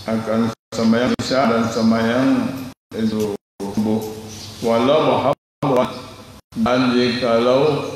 akan sembahyang isya dan sembahyang itu subuh. Walau habwan, dan jikalau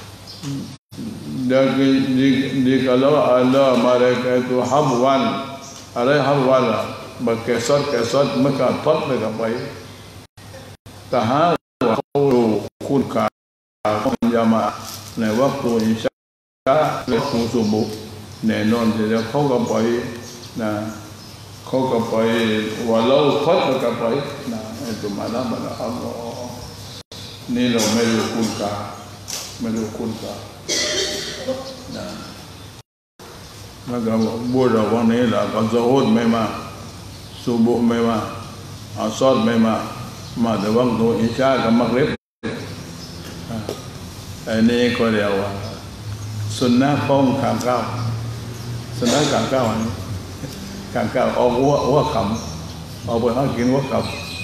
ada mereka itu habwan, ada habwan berkesat maka tot mereka baik. Tahan waktu kunka jamaahในwaktu isyaและsubuh แน่นอนที่จะเขาก็ไปนะเขาก็ไปว่าเราพัดก็ไปนะitu mana Allah นี่เราไม่รู้คุณค่านะแล้วก็บุรุษวันนี้ล่ะก็ซุฮุดไม่มาซุบุห์ไม่มาอัสรไม่มาแต่วันตัวอิชากับมักริบอันนี้ก็เรียกว่าสุนนะป้องข้างเก้าสุนนะข้างเก้าอันนี้ข้างเก้าเอาหัวคำเอาไปหากินหัวคำ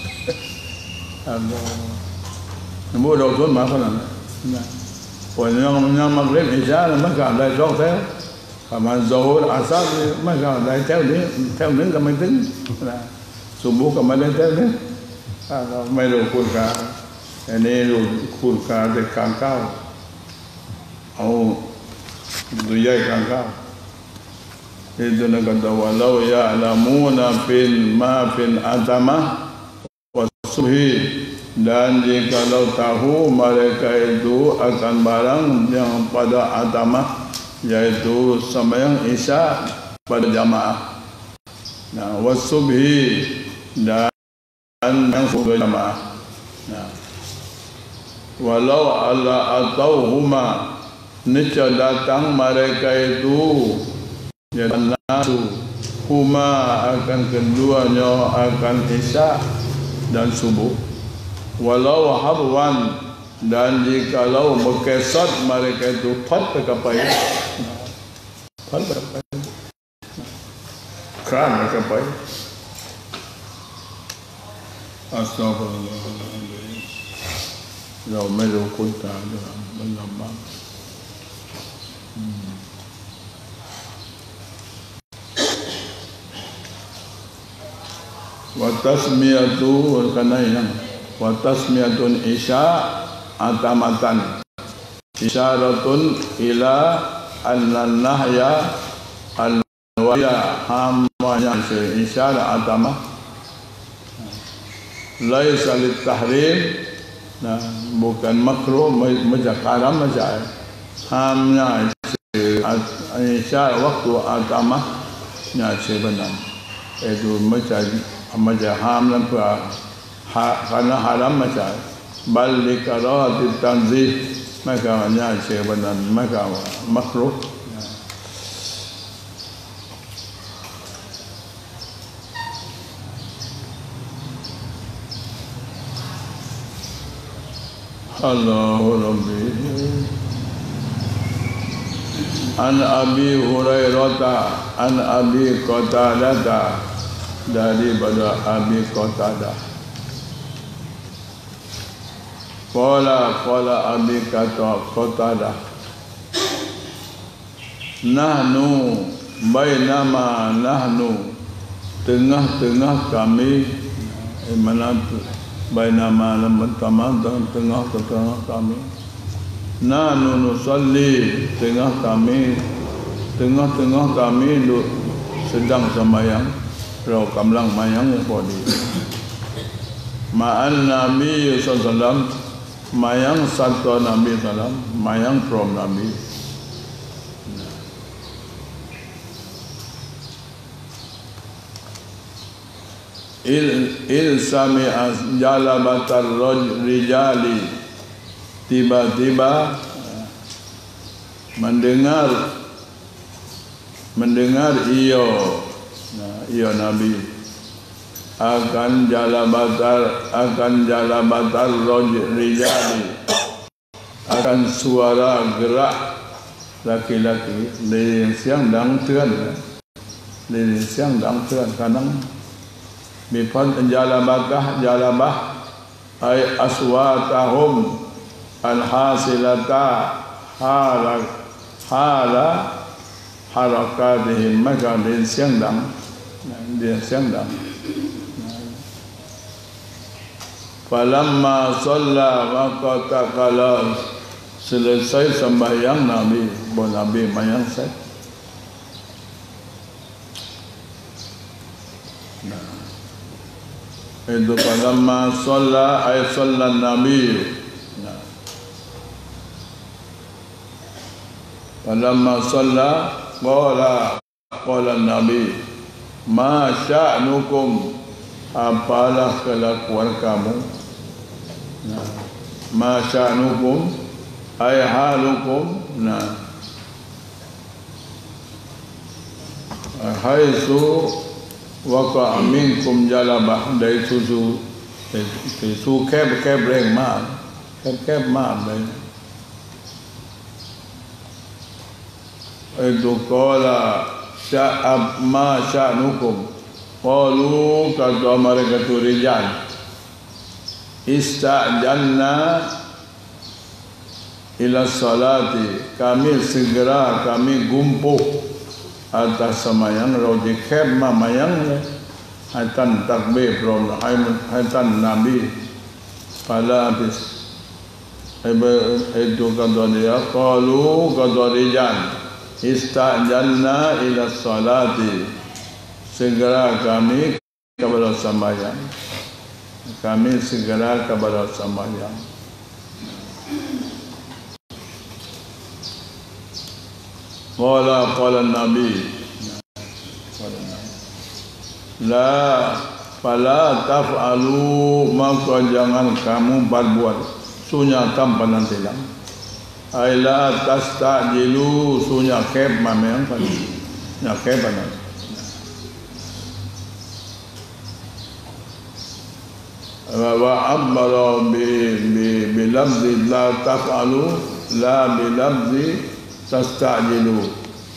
บุรุษส่วนมากคนนั้นนะพอยังมักริบอิชาแล้วมันก็ได้สองแถวประมาณซุฮุดอัสรมันก็ได้แถวนี้แถวนึงก็ไม่ถึงนะซุบุห์ก็ไม่ได้แถวนึงไม่รู้คุณค่าอันนี้รู้คุณค่าในข้างเก้าเอาดูใหญ่ข้างเก้าitu nak kata walau ya'lamuna bin adamah wasuhi dan jikalau tahu mereka itu akan barang yang pada adamah yaitu sembahyang isya pada jamaah. Nah, wasubhi dan yang subuh jamaah. Nah, walau ala atau huma niscaya datang mereka itu ya nasu huma akan keduanya akan isya dan subuh. Walau habwan dan jikalau berkesat mereka itu pat berkapai keran berkapai astagfirullahaladzim เราไม่รู้คุณค่ามันลำบากwatasmiyatu karena yang watasmiyatun isya atamatan isyaratun ila an-nahya al-waya hamanya isyarat atama laisa lit-tahrim nah bukan makruh majak haram majak hamnya isyarat waktu atama nya sebenar itu majak ham dan karena haram macam balik kalau ditanzih maka hanya sebenarnya maka makruh. Allahu Rabbi an Abi Hurairah an Abi Qatadah daripada Abi Qatadah Qala Abi Qatadah nahnu bainama nahnu tengah-tengah kami mana bainama tengah kami nahnu nusalli tengah-tengah kami sedang sembahyang เรากำลังมายังพอดีมาอันนบีศ็อลลัลลอฮุมายังสัตว์นบีศ็อลลัลลอฮุมายังพร้อมนบีil sami'a jalabatar rijali tiba-tiba mendengar ia Nabi akan jalabatar rijali akan suara gerak laki-laki dari siang dan kadang bifad jalabah ay aswatahum alhasilata hala harakatihim maka dari siang dan dia siang dah. Falamma shalla maka tak kala selesai sembahyang Nabi, Nabi mayang set. Itu falamma shalla ay shalla Nabi. Falamma shalla qala Nabi, ma sya'nukum, apalah kelakuan kamu. Ma sya'nukum ay halukum. Haitsu waqa minkum jalabah, dari susu keb reng ma keb ma itu qala sya'ab ma sya'nukum, qalu kata mereka tu rijal, istajanna ila salati, kami segera kami gumpuh atas semayang rodi kheb mamayang haitan takbir from haitan Nabi pada habis itu kata dia, qalu kata rijal istajanna ila salati, segera kami kepada sembahyang, kami segera kepada sembahyang. Qala Nabi, la fala taf'alu, maka jangan kamu berbuat sunya tanpa nanti lang. Aila tastajilu, sunya kheb mamang kan, nya kheb anak. Wa abbara bi lafzi la taf'alu, la bi lafzi tastajilu.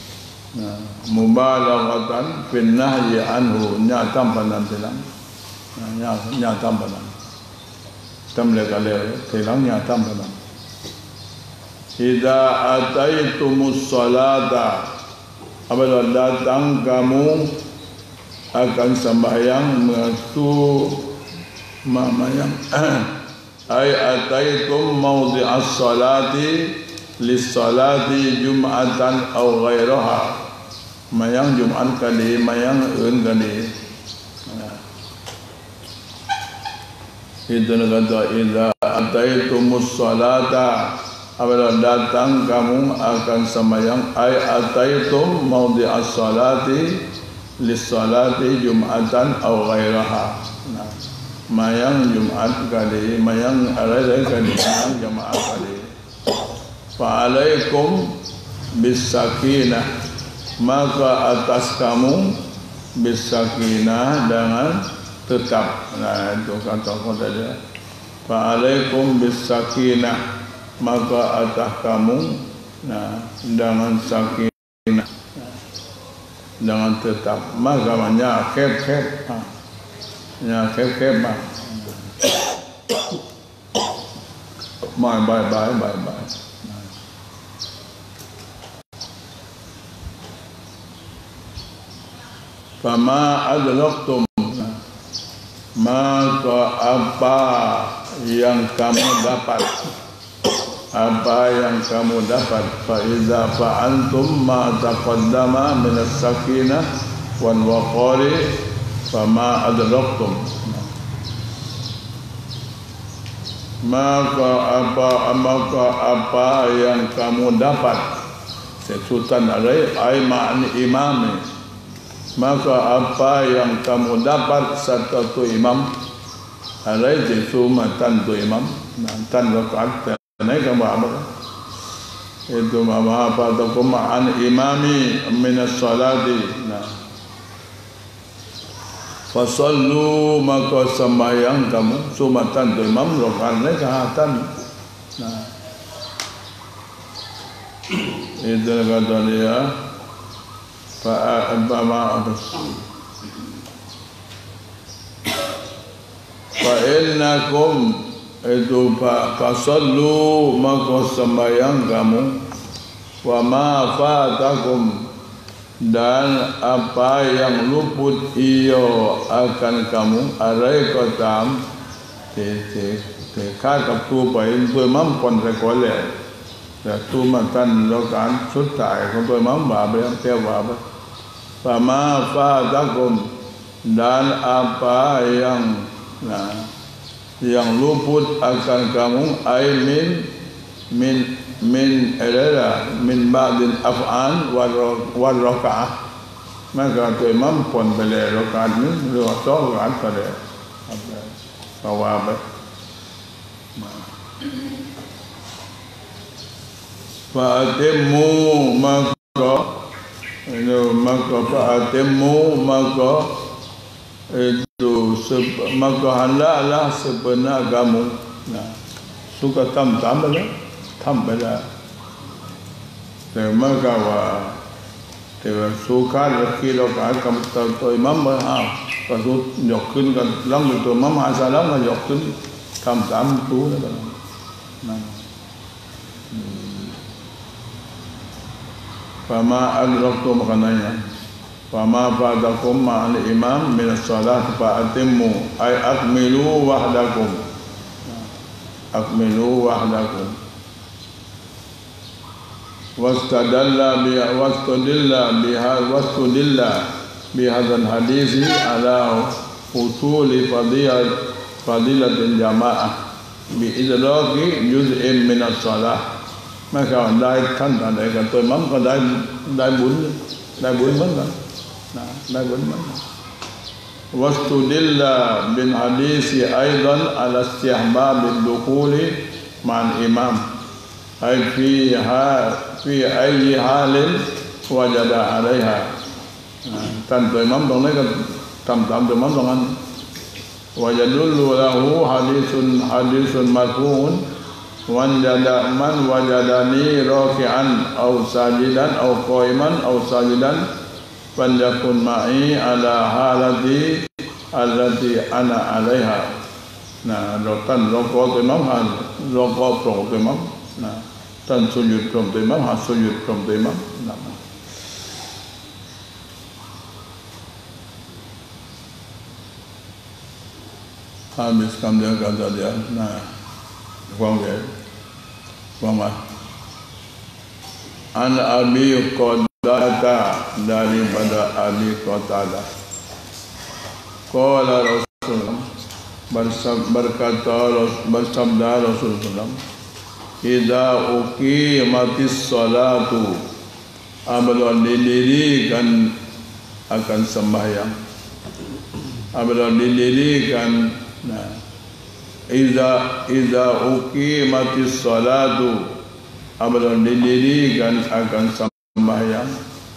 Mubalaghatan fil nahyi anhu, nya tanpa nanti lang. Nya tanpa lang. Tamle kale telang nya tanpa lang. Idza ataitumus salata, apabila datang kamu akan sembahyang mengaku mamayang ay ataitum mawdi'as salati lis salati jum'atan aw ghairaha, mayang jum'at kali mayang eun kali. Itu kata idza ataitumus salata, apabila datang kamu akan sembahyang, ay ataitum mawdi'as salati lis salati jum'atan aw ghairaha, mayang Jumat kali, mayang alai kali, mayang jamaah kali. Fa alaikum bis sakinah, maka atas kamu bis sakinah, dengan tetap. Itu kata dia. Fa alaikum bis sakinah, maka atas kamu dengan sakinah, dengan tetap. Maka banyak kheb nya kheb bye. Fama adraktum, maka apa yang kamu dapat, fa iza fa'antum ma taqaddama min as-sakinah wal waqari, fama adraktum, maka apa yang kamu dapat, sesutan ay ma'ni imami, maka apa yang kamu dapat satu imam, alai jitu matan tu imam, tan rakaat naik kamu apa? Itu apa tu ma'an imami minas salati. Fasallu, maka sembahyang kamu sumatan tu imam rakaat naik kahatan. Itu kata dia. Fa'innakum, itu fasallu, maka sembahyang kamu, wa ma fatakum, dan apa yang luput iyo akan kamuอะไรก็ตามที่คาดกับตัวไปตัวมั่มคนแต่ก่อนเลยแต่ตัวมันตันแล้วการสุดท้ายของตัวมั่มบาปแล้วแก้บาปsama fatakum dan apa yang luput akan kamu min ba'dil af'an wal raka'ah maka tu imam pun boleh rakaat ni dua rakaat pada bawah fa'atimmu maka fa'atimmu maka itu maka hendaklah sebenar kamu suka tam-tam lahทำไปแล้วแต่เมื่อกว่าแต่สุขาที่เราการกำตัดตัวมั่มห้าวก็สุดยกขึ้นกันล้างตัวมั่มหาสาระก็ยกขึ้นทำตามตัวนั่นนั่นFama adraktum maknanya Fama fatakum ma'al imam min as-salat fa'atimmu ay akmilu wahdakum واستدل بهذا الحديث على حصول فضيلة الجماعة بإدراك جزء من الصلاة ไม่ก็ได้ท่านอะไรกันตัวมั่งก็ได้บุญเหมือนกันได้บุญเหมือนกันواستدل بالحديث أيضا على استحباب الدخول مع الإمام أي في أي حال وجد عليها ท่านตัวมั่งตรงนี้ก็ทำตามตัวมั่งตรงนั้นويدل له حديث مرفوع من وجدني راكعا أو ساجدا أو قائما أو ساجدا فليكن معي على حالتي التي أنا عليها เราท่านเราก็ตัวมั่งหันเราก็ปรงตัวมั่งท่านสุยุดปรงตัวมั่งหาสุยุดปรงตัวมั่งhabis kamera kata dia faham ke faham an Abi Qatadah daripada Abi Qatadah qala Rasulullah bersabda Rasulullah idza uqimatis salatu apabila didirikan akan sembahyang apabila didirikan Iza uqimatis salatu apabila didirikan akan sembahyang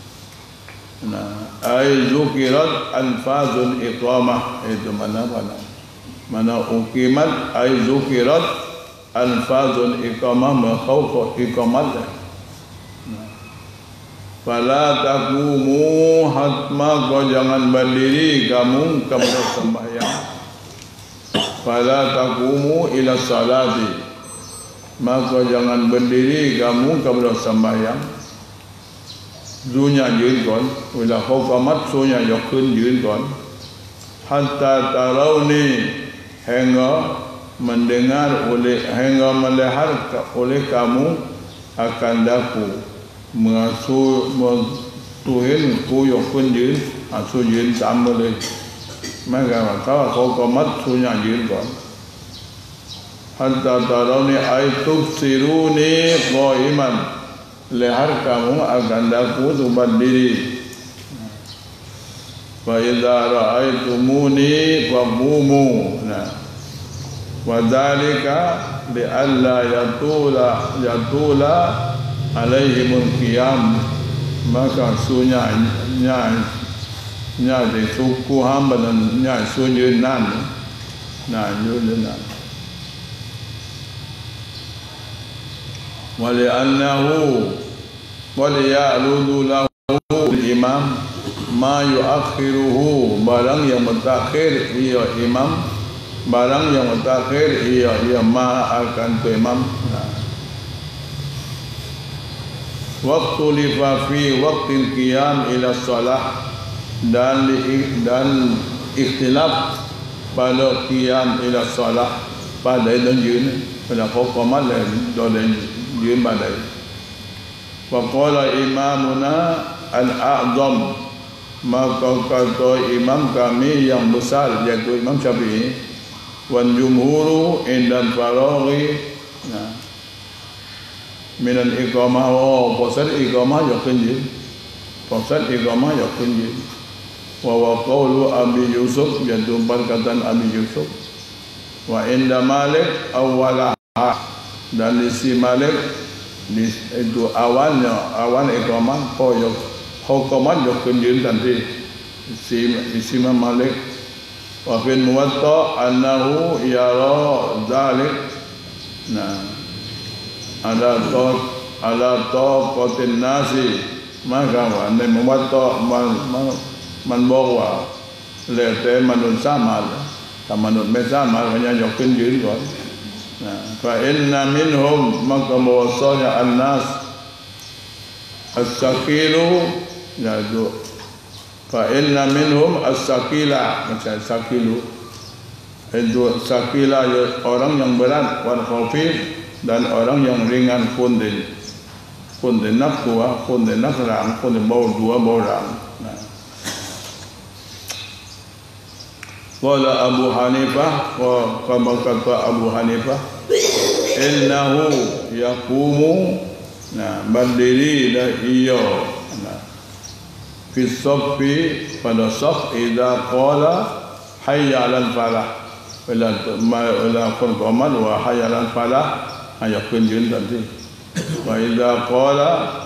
ay zukirat alfazul iqamah itu mana uqimat ay zukirat alfazul iqamah makhawfa iqamat fala taqumu hatma kau jangan berdiri kamu kepada sembahyang fala taqumu ila salati maka jangan berdiri kamu kepada sembahyang dunia ยืนก่อนเวลาเขากำมัดsunya ยกขึ้นยืนก่อน hatta tarawni hingga mendengar hingga melihat oleh kamu akan daku tuhin ku ยกขึ้นยืนสู้ยืนตามมาเลยไม่กันว่าเขาก็มัดสุญญายืนก่อนฮันตาตาเราเนี่ยไอทุกสิรูนี่ก็อิมันleher kamu akan daku tu berdiri fa idza ra'aitumuni faqumu wa dzalika bi alla yatula alaihimul qiyam maka sunya di suku hamba dan nya sujudan yudan wali annahu wali ya'ludu lahu imam ma yu'akhiruhu barang yang mutakhir ia imam barang yang mutakhir ia ma akan tu imam waktu lifa fi waqtil qiyam ila shalah, dan ikhtilaf pada qiyam ila shalah pada danยืน pada qomat danยืน pada. Wa qala imamuna al-a'zam, maka kata imam kami yang besar yaitu Imam Syafi'i, wan jumhuru indan faraghi minan iqamah, pasal iqamah ya kunjin, pasal iqamah ya kunjin. Wa qawlu Abi Yusuf, yaitu perkataan Abi Yusuf. Wa inda Malik awwalah, dan di si Malik itu awalnya, awal iqamah hukuman ya kunjin nanti si Imam Malik. Wa fil Muwatta annahu yara dzalik. Ala taqatin nasi, maka anda Muwatta man bawa lete manut sama, manut mesama hanya yakin diri kan. Fa inna minhum, maka bahwasanya an-nas as-sakilu, yaitu fa inna minhum as-sakila, macam sakilu itu sakila, orang yang berat, wal khafif, dan orang yang ringan, kunden nakwa, kunden nakram, kunden bau dua orang. Qala Abu Hanifah, wa kama kata Abu Hanifah, innahu yaqumu, berdiri dah ia fi saffi, pada saf, idza qala hayya 'alal falah, bila qomat wa hayya 'alal falah, ayat kunjun tadi. Wa idza qala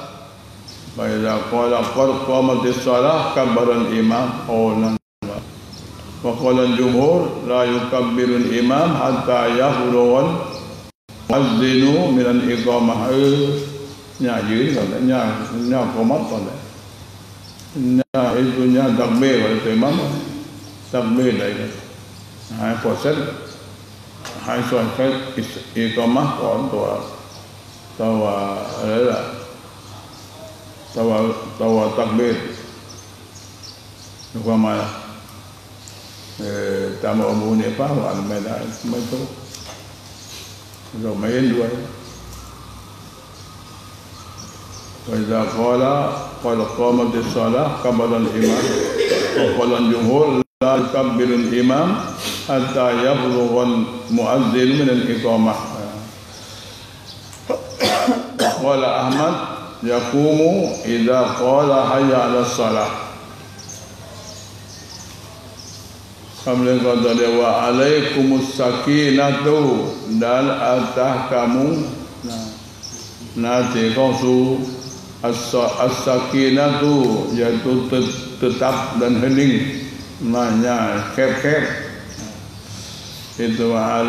qad qamatis shalah kabbaran imam qawlan. Wa qala al-jumhur la yukabbirul imam hatta yahruwan muazzinu min al-iqamah. Nyaยืน nya qomat pada nya itu nya takbir pada imam, takbir dari proses hai soal ke iqamah kon tawa takbir iqamah tamu Abu Hanifah wa al-Maidan itu main dua. Wa idza qala qamatis shalah qabala al-imam, wa qala al-jumhur la yukabbirul imam hatta yablugha muazzin min al-iqamah. Qala Ahmad yaqumu idza qala hayya 'ala shalah. Kemudian kata dia, wa alaikumus sakinatu, dan atas kamu nanti kausu as-sakinatu, yaitu tetap dan hening, maknanya kep-kep. Itu wa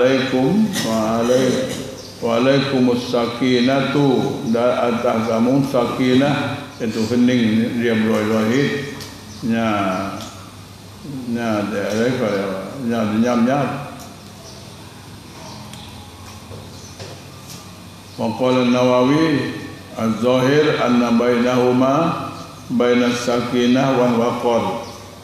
alaikumus sakinatu, dan atas kamu sakinah, itu hening, dia berwahid, nya nyam. Wa qala an-Nawawi az-zahir anna bainahuma bainas sakinah wal waqar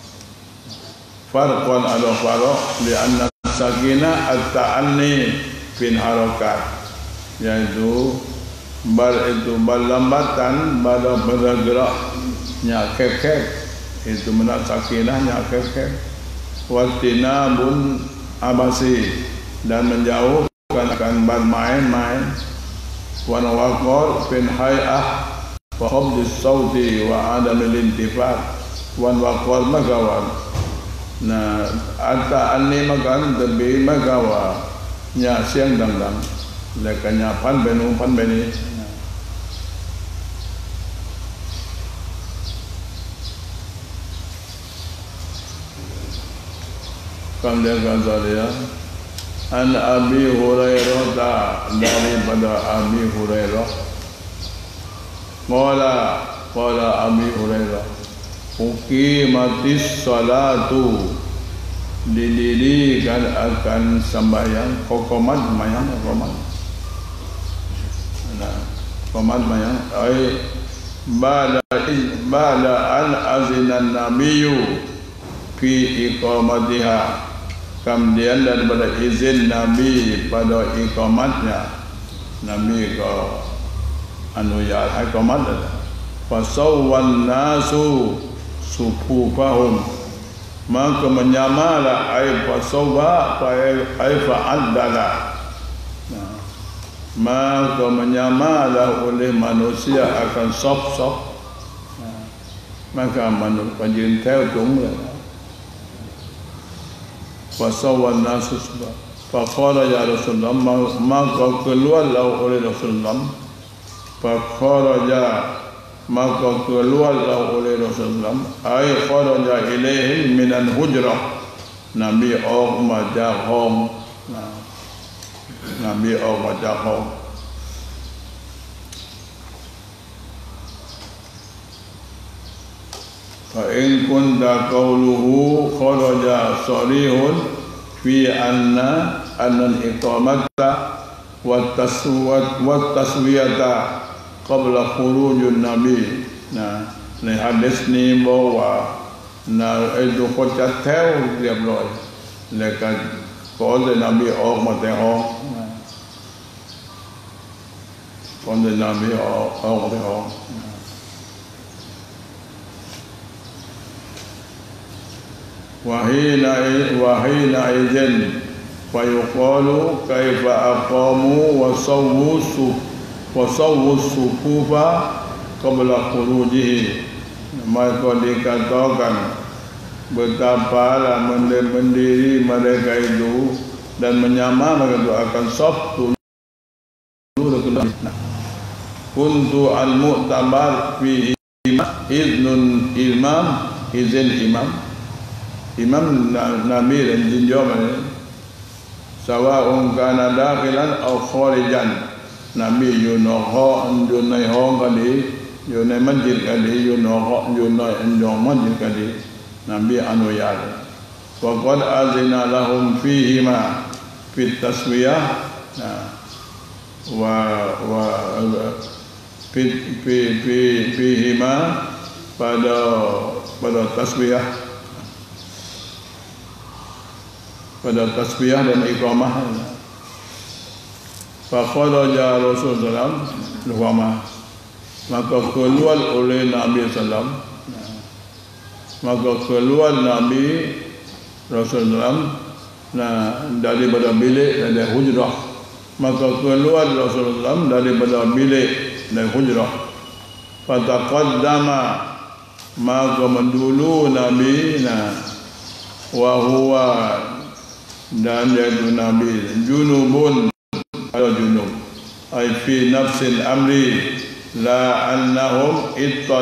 farqan ala farq, li anna sakinah at-ta'anni fil harakat, yaitu berlambatan pada bergerak, nya kek itu menat sakinahnya kek wastinabun abasi, dan menjauhkan akan bermain-main, wa waqar fin hay'ah wa qabdis sauti wa adam al-intifat, wa waqar magawan ata anni magan tebi magawa nya siang dang lekanya pan beni. Kemudian kata dia, an Abi Hurairah, daripada Abi Hurairah, qala Abi Hurairah, uqimatis salatu, didirikan akan sembahyang, qomat sembahyang, qomat sembahyang, ba'da an azinan nabiyyu fi iqamatiha, kemudian daripada izin Nabi pada iqamatnya, Nabi ke ya iqamat, fasawwan nasu sufufahum, maka menyamalah fasawwa fa'adala, maka menyamalah oleh manusia akan saf-saf, maka manusiaยืน theo chúng rồi. Fasawwan nasu sufufahum, faqala ya Rasulullah, maka keluarlah oleh Rasulullah, faqala maka keluarlah oleh Rasulullah, ay kharaja ilaihim minan hujrah, Nabi majah hong, Nabi majah hong. Fa in kunta qawluhu kharaja sarihun fi anna al-iqamata wa taswiyata qabla khurujun Nabi. Nah,ในhadisนี้บอกว่าไอ้ทุกคนจะแถวเรียบร้อยแล้วก็ก่อนที่นบีออกมาแต่ห้องก่อนที่นบีออกมาแต่ห้องwahina izin fa yuqalu kaifa aqamu wa sawwu sufufa qabla khurujihi, maka dikatakan betapa mendiri mereka itu dan menyamakan itu akan saf dulu. Kuntu al-mu'tabar fi iznun izin imam Nabi dan jinjau sawa'un kana dakhilan aw kharijan, Nabi yunoho yunai hong kali yunai masjid kali yunoho yunai endong masjid kali, Nabi anuyar. Wa qad azina lahum fihima fit taswiyah wa fihima pada tasbiyah dan iqamah. Faqala Rasulullah SAW, maka keluar oleh Nabi SAW, maka keluar Nabi Rasulullah daripada bilik dan hujrah, maka keluar Rasulullah daripada bilik dan hujrah. Fataqaddama, maka mendulu Nabi wa huwa, dan yaitu Nabi junubun, ada junub, ay fi nafsil amri la annahum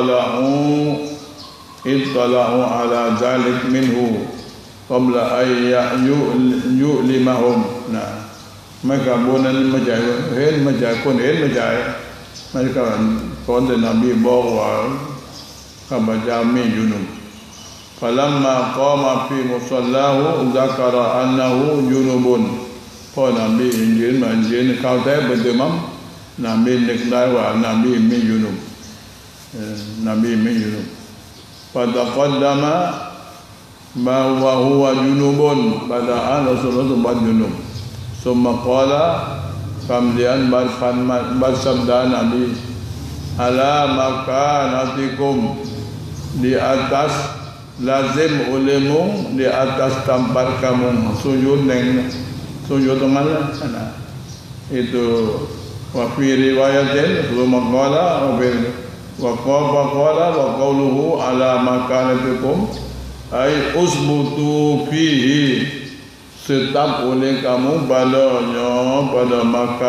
ittala'u ala zalik minhu qabla ay yu'limahum. Maka bunan majai kun mereka kon Nabi bawa kabajami junub. Falamma qama fi musallahu zakara annahu junubun,พอ Nabi ยืนเข้าแท้เป็นมัม Nabi นึกได้ว่า Nabi ไม่ยุนุบ Nabi ไม่ยุนุบ fataqaddama ma huwa junubun, pada Rasulullah sempat junub. Summa qala, kemudian bersabda Nabi, ala makanatikum, di atas lazim olehmu, di atas tempat kamu sujud mana itu. Wa fi riwayatin qala wa qawluhu ala makanatikum, ay usbutu fihi, tetap oleh kamu padanya, pada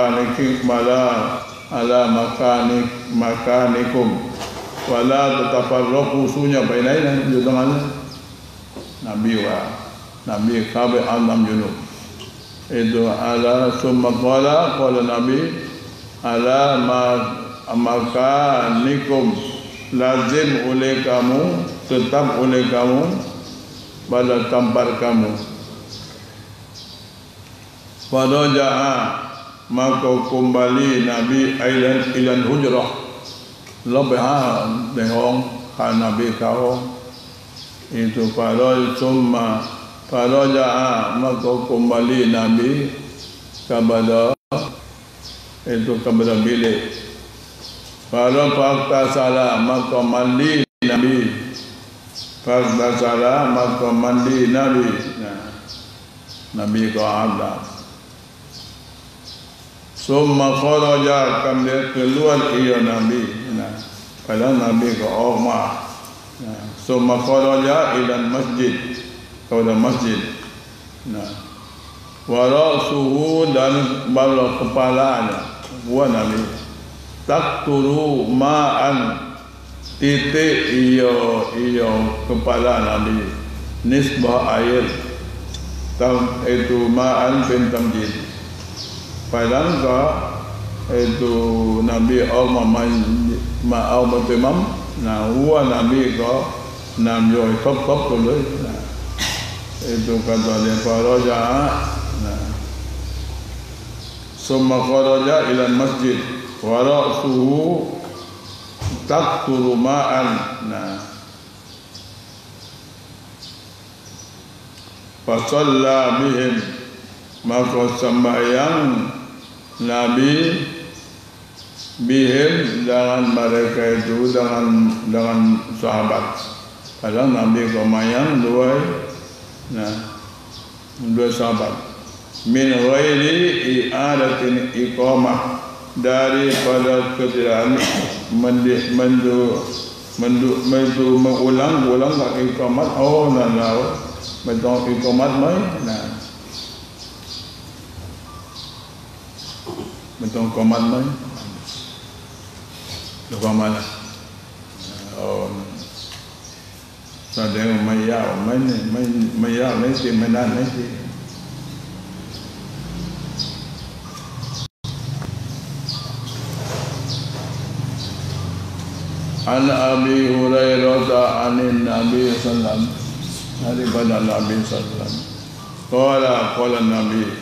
ala makanikum, wala tatafarraqu, sunya bainaina, jutangan Nabi kabe alam junub itu. Ala summa qala Nabi ala makanikum, lazim oleh kamu, tetap oleh kamu pada tempat kamu. Faraja'a, maka kembali Nabi ilan hujrah, Lebih dehong karena Nabi kau itu pada cuma pada jaa maka kembali Nabi kepada itu kepada bilik. Pada fakta salah maka mandi Nabi. Fakta salah maka mandi Nabi. Nah, Nabi kau ada. Summa kharaja kemudian keluar ia Nabi. Nah, pada Nabi kau Umar. Nah, summa kharaja ila masjid. Kepada masjid. Nah, wa ra'suhu dan bala kepalanya buat Nabi. Takturu ma'an titik iyo kepala Nabi. Nisbah air. Itu ma'an bin tamjid. Padahal itu Nabi Allah ma'au bertimam. Nah, huwa Nabi ko nam yo top dulu. Nah, itu kata dia faraja. Nah, summa kharaja ila masjid wa ra'suhu taqturu ma'an. Nah, fa shalla bihim maka sembahyang Nabi bihim dengan mereka itu dengan sahabat. Padahal Nabi kemayang dua sahabat. Min ghairi i'adatin iqamah, daripada ketiadaan mengulang iqamat. Oh nah betul iqamat mai. Nah, betul iqamat mai. Lupa mana? Oh, sadang mayau, mayau nanti menan nanti. An Abi Hurairah anin Nabi sallam, daripada Nabi sallam. Qala Nabi,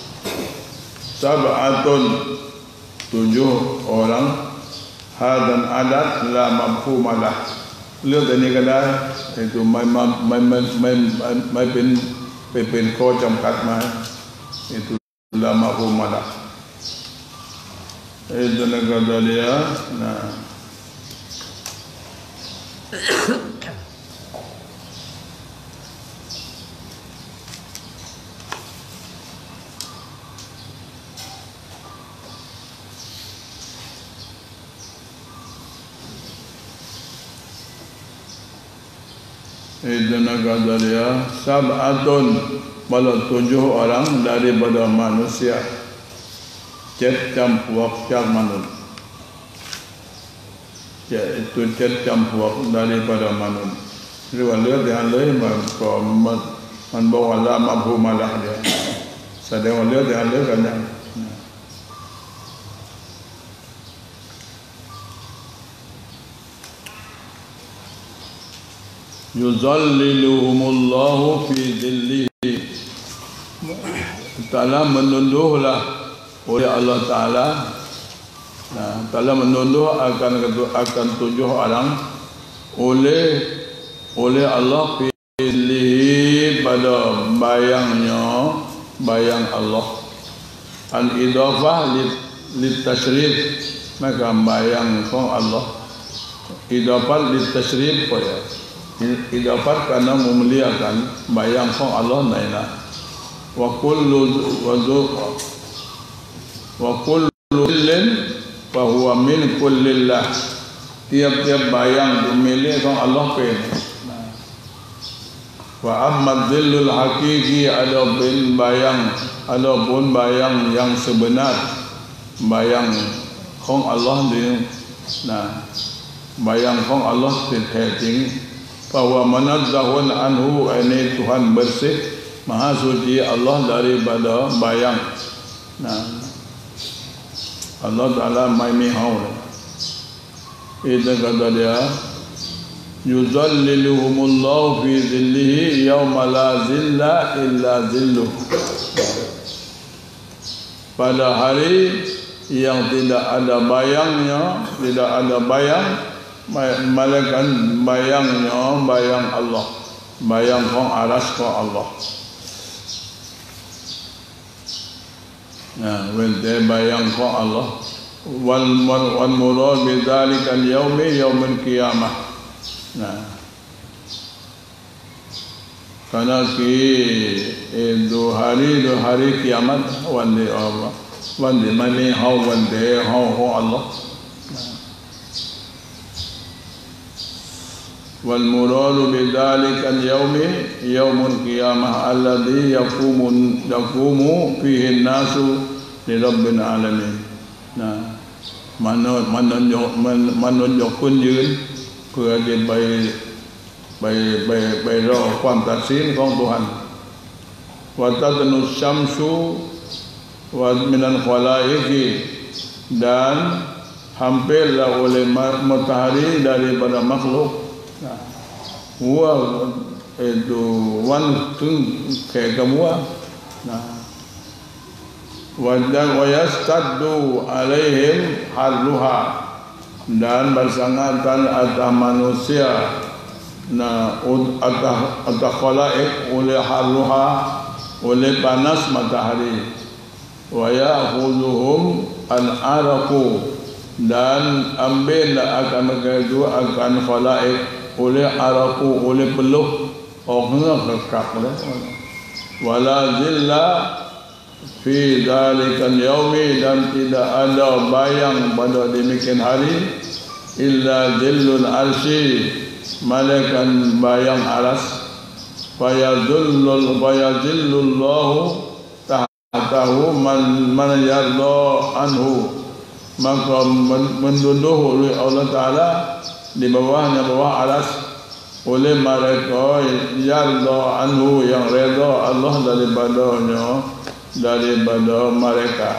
sab'atun 7 orang. Hadan adat la mafhumalah. รื่องแต่นี้ก็ได้ไอ้ตัวไม่เป็นข้อจำกัดมาไอ้ตัวละมafhumalah. Itu kata dia. Nah, itu kata dia sab'atun, malah 7 orang daripada manusia, 7 jumpuak manusia, itu 7 jumpuak daripada manusia. Riwayat yang lain man bawa la mafhumalah dia. Sedang lihat yang lain kan. Yuzalliluhumullahu fi dhillihi. Ta'ala menunduhlah oleh Allah Ta'ala. Nah, Ta'ala menunduh akan 7 orang oleh Allah fi dhillihi, pada bayangnya, bayang Allah. Al-idafah litashrif, maka bayangของ Allah. Idafah litashrif ya. Idafat karena memuliakan bayangของ Allah naina. Wa kullu lin fa huwa min kullillah. Tiap-tiap bayang milikของ Allah pen. Wa amma dhillul hakiki, adapun bayang yang sebenar, bayangของ Allah ni. Nah, bayangของ Allah แท้จริง bahwa manazzahun anhu, ini Tuhan bersih, maha suci Allah daripada bayang. Nah, Allah Ta'ala maimihau. Itu kata dia, yuzalliluhumullahu fi dhillihi yawma la zilla illa zilluh. Pada hari yang tidak ada bayangnya, tidak ada bayang, malaikat bayangnya bayang Allah, bayang kong aras kong Allah. Nah, wente bayang kong Allah. Wal murad bidzalika al-yaumi yaumul qiyamah. Nah, karena itu hari kiamat wande Allah, wande mani hau wande hau Allah. Wal murad bidzalika al-yaumi yaumul qiyamah alladhi yaqumu fihi an-nasu li rabbil alamin. Nah, menunjuk kunยืน เพื่อจะไปรอความตัดสินของ Tuhan. Wa tadnu syamsu wa minal khalaiqi, dan hampirlah oleh matahari daripada makhluk. Wa itu wan tung kayak kamua. Nah, wa yastaddu alaihim harruha, dan bersangatan atas manusia atas khalaik oleh harruha, oleh panas matahari. Wa ya'khudhuhum al-araqu, dan ambillah akan mereka akan khalaik oleh araqu, oleh peluh orang kekak. Wala zilla fi dzalikal yaumi, dan tidak ada bayang pada demikian hari illa dhillul arsy, malaikat bayang aras. Fayadhillullahu tahtahu man yarda anhu, maka menduduh oleh Allah Ta'ala di bawahnya, bawah aras, oleh mereka yarda anhu, yang reda Allah daripada mereka.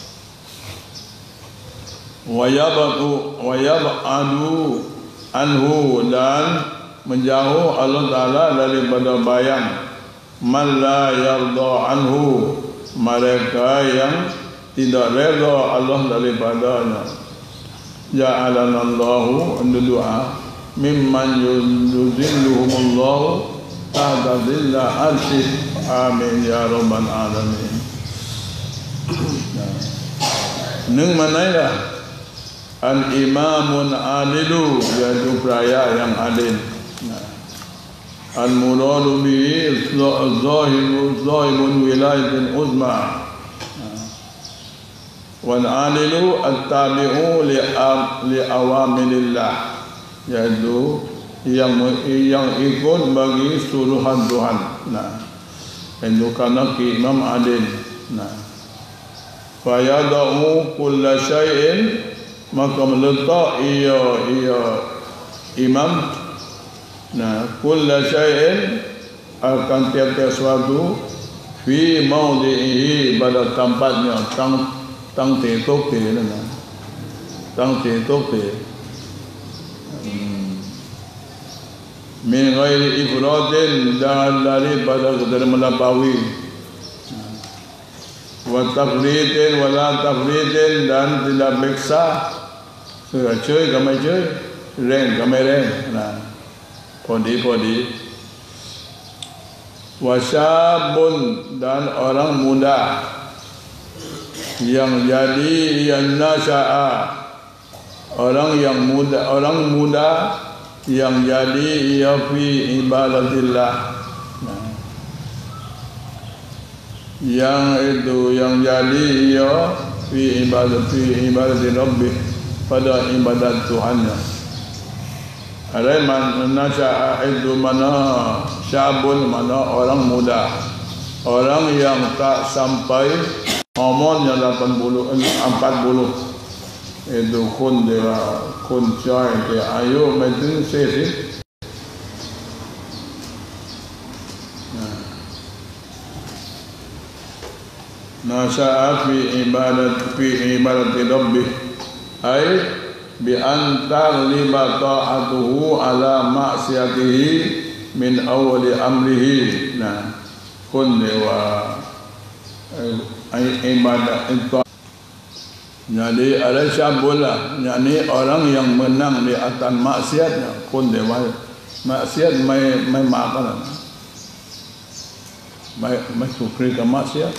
Wa yab'adu anhu, dan menjauh Allah Ta'ala daripada bayang man la yarda anhu, mereka yang tidak reda Allah daripadanya. Ja'alanallahu doa mimman yuzilluhumullahu tahta dhilla arsyih. Amin ya rabbal alamin. Neng manailah al-imamun adilu, yaitu peraya yang adil. Al-muradu bihi zahibun wilayatin uzma. Wal adilu at-tabi'u li awamirillah, yaitu yang ikut bagi suruhan Tuhan. Nah, itu karena imam adil. Nah, fayada'u kulla syai'in, maka meletak ia imam, nah, kulla syai'in, akan tiap-tiap suatu, fi maudhihi, pada tempatnya, tang te tok te, tang te tok te, min ghairi ifradin, dan daripada melampaui, wa tafridin wala tafridin, dan tidak beksa. Chơi kamai chơi, ren kamai ren. Nah, podi. Wasyabun, dan orang muda yang jadi yang nasya'a, orang muda yang jadi ia fi ibadatillah. Nah, yang jadi ia fi ibadati rabbih, pada ibadat Tuhannya. Ada nasya'a itu mana syabun, mana orang muda, orang yang tak sampai umurnya 40. Itu kun cai dia ayo mungkin sesi. Nasya'a fi ibadati rabbih, ay bi antar liba ta'atuhu ala ma'siyatihi min awali amrihi. Nah, kun dewa ay ibadah itu Jadi ada syabul lah, yakni orang yang menang di atas maksiat, pun dia maksiat mai maafkan, mai sukri ke maksiat.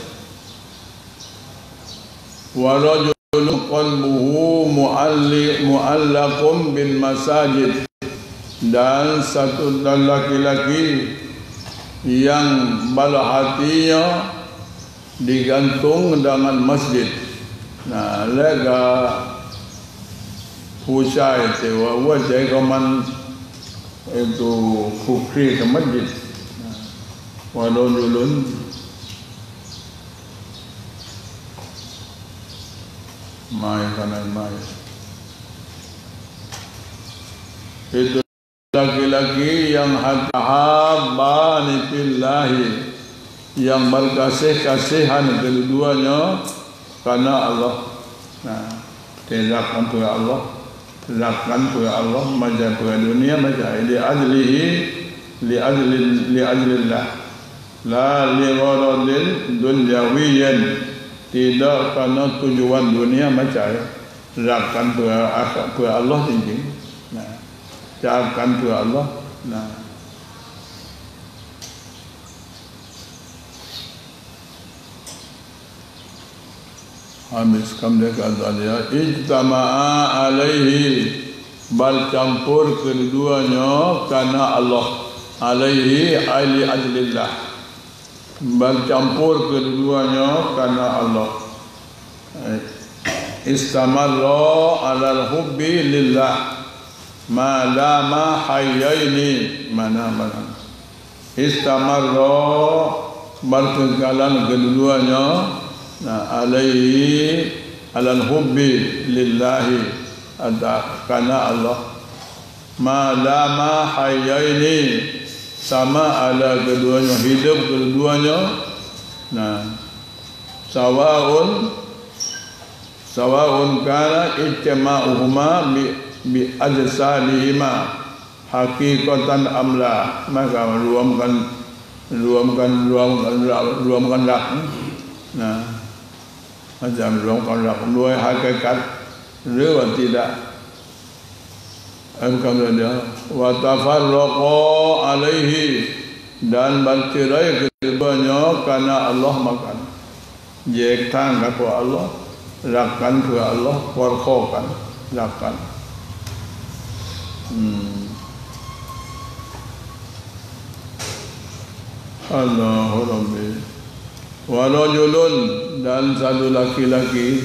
Wa rajulun qalbuhu mu'allaqum bil masajid, dan satu laki-laki yang bala hatinya digantung dengan masjid. Nah, lega pusai itu, wajah kaman itu kukri ke masjid. Walau julun mai kanan mai. Itu laki-laki yang habbani fillahi, yang berkasih-kasihan kedua-duanya karena Allah. Nah, tidakkan pada Allah, tidakkan pada Allah, macam pada dunia, macam li ajlillah, la li gharadin dunyawiyan, tidak karena tujuan dunia, macam tidakkan pada Allah tinggi. Nah, tidakkan pada Allah. Nah, habis kemudian kata dia, ijtama'a alaihi, bercampur keduanya karena Allah. Alaihi ali ajlillah, bercampur keduanya karena Allah. Istamarra alal hubbi lillah ma dama hayyaini, mana istamarra, berkekalan keduanya. Nah, alaihi alal hubbi lillahi, ada karena Allah. Ma dama hayyaini, sama ada keduanya, hidup keduanya. Nah, sawa'un kana ijtima'uhuma bi ajsalihima haqiqatan amla, maka ruamkan rak. Nah, macam ruamkan dua hakikat atau tidak. Kata dia, wa tafarraqa alaihi, dan bercerai keduanya karena Allah makan. Jektan kepada Allah, rakkan kepada Allah, warqakan, rakkan. Allahu Rabbi. Wa rajulun, dan satu laki-laki,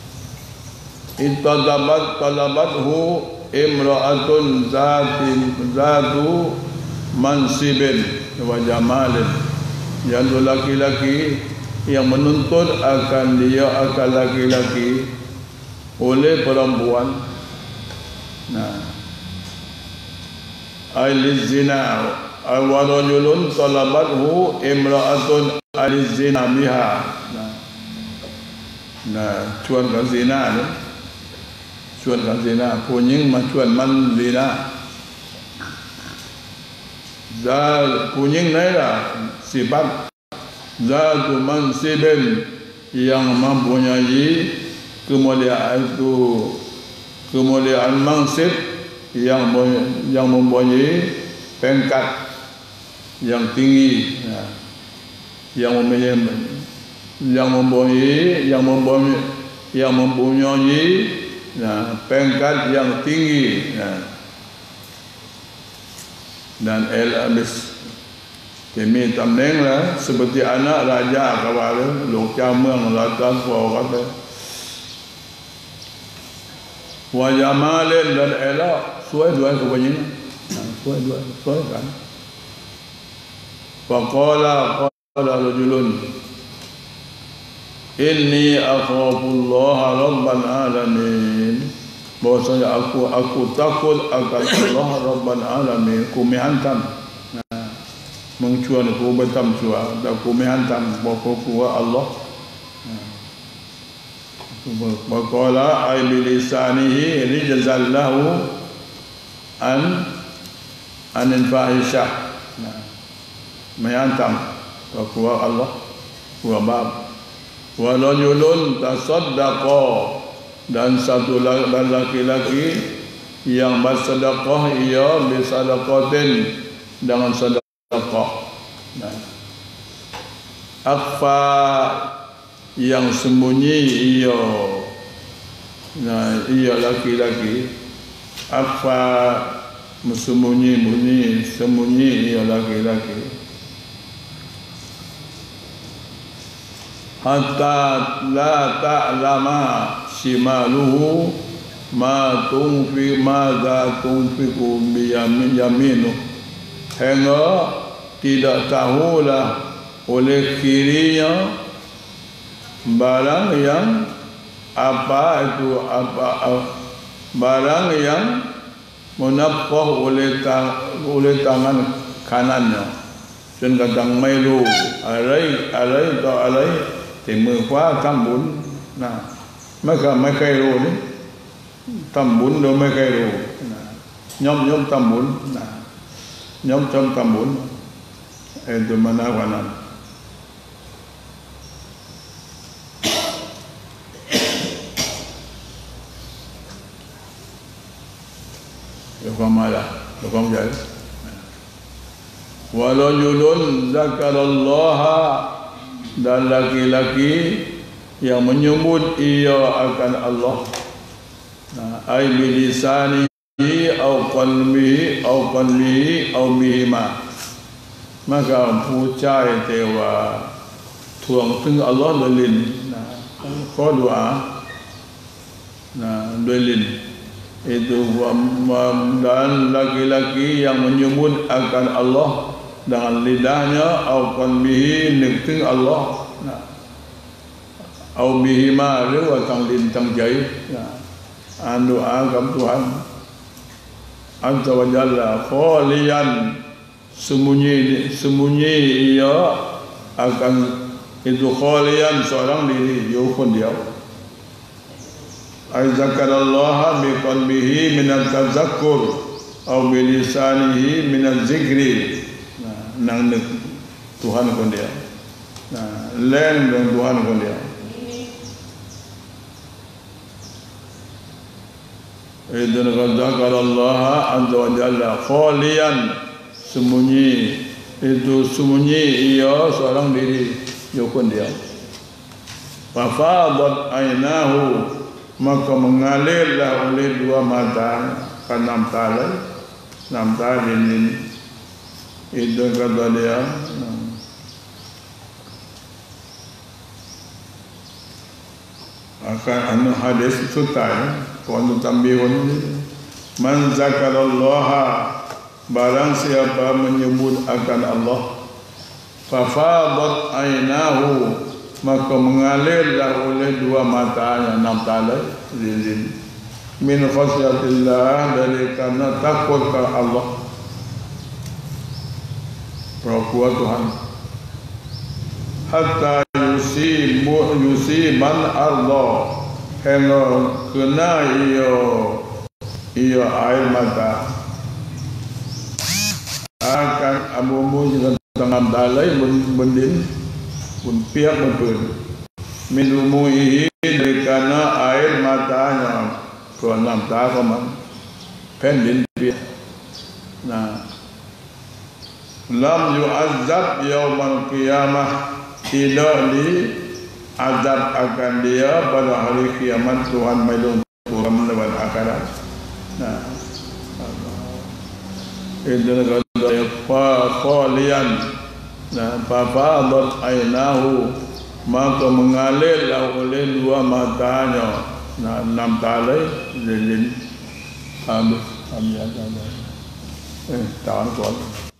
talabathu imra'atun zatu mansibin wa jamalin, yang laki-laki yang menuntut akan dia akan laki-laki oleh perempuan. Nah, aiz zina, wa rajulun talabathu imra'atun aiz zina biha. Nah, chuan ke zina ni, chuan ke zina, punying chuan man zina. Zal punying ni lah sifat zatu mansibin, yang mempunyai kemuliaan itu, kemuliaan mansib, yang mempunyai pangkat yang tinggi, yang mempunyai pangkat yang tinggi. Dan habis kami tamneng lah seperti anak raja kawal lok camang latan kau kata wa jamalin, dan elok suai dua kebanyakan, suai kan. Faqala rajulun inni akhafullaha rabbal alamin, bahwasanya aku takut akan Allah rabbal alamin, kumi hantam. Nah, mengcuan ku betam cua, dan kumi hantam bahwa Allah. Waqala ay bilisanihi rijzallahu anil fahishah. Nah, meyantam bahwa Allah wa bab wa rajulun tasaddaqa dan satu laki-laki yang bersedekah ia bisadaqatin dengan sedekah. Akhfa yang sembunyi ia, ia laki-laki. Akhfa sembunyi ia laki-laki. Hatta la ta'lama shimaluhu ma tunfiqu bi yaminu, hingga tidak tahulah oleh kirinya barang yang barang yang menafkah oleh tangan kanannya. Trên kadang melu alai thì mười khóa trăm bốn mấy cây rồi đấy, trăm bốn đôi mấy cây rồi, nhóm trăm bốn, nhóm trăm bốn, itu mana kanan. Luqam jadi. Walajulun zakarallaha, dan laki-laki yang menyebut ia akan Allah, ai bilisanihi au qalbihi au bihima, maka pucai tewa tuang teng Allah dolin, có doa, dolin itu. Dan laki-laki yang menyebut akan Allah dengan lidahnya, au qalbihi nikting Allah, au bihima riwa tang lin tang jai, doa kepada Tuhan Azza wa Jalla, khalian sembunyi ia akan itu, khalian seorang diri, yukun dia. Ay zakarallaha bi qalbihi min at-tazakkur au bi lisanihi min az-zikri, nang Tuhan kon dia, lain dengan Tuhan kon dia. Idzan zakarallaha azza wa jalla khalian, sembunyi itu, sembunyi ia seorang diri, yukun dia. Fa fadat ainahu, maka mengalirlah oleh dua mata, kanam talin itu kata dia. Akan hadis sutai kalau tambihun, man zakarallaha, barang siapa menyebut akan Allah, fa fadat ainahu, maka mengalirlah oleh dua matanya, enam talai min khasyatillah, dari karena takut ke Allah, perkuat Tuhan. Hatta yusiban arda, hingga kena ia air mata akan abu-abu juga tengah dalai bendin pun pihak betul minumuhi, dari karena air matanya ke enam tahun pendin pihak. Lam yu'azzab yaumal qiyamah, tidak diazab akan dia pada hari kiamat. Tuhan melindungi dalam akhirat. Itu kata khalian, fafadat ainahu, maka mengalirlah oleh dua matanya, enam talai lilin. Habis tangan kuat.